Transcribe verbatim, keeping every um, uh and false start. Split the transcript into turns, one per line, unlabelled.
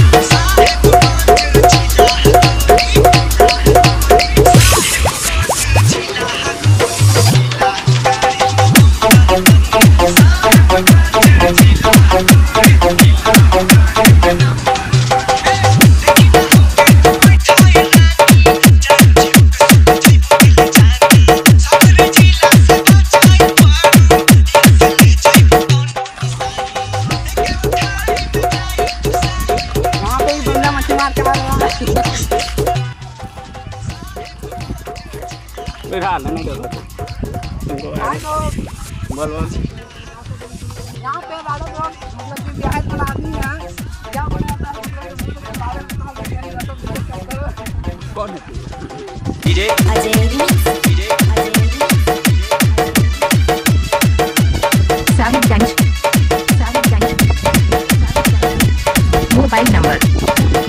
हाल नहीं कर बोल बोल
यहाँ पे वालों को मतलब कि बिहार वाला आदमी है क्या बनाता है
कौन है
DJ Ajay DJ Sahibganj Sahibganj mobile number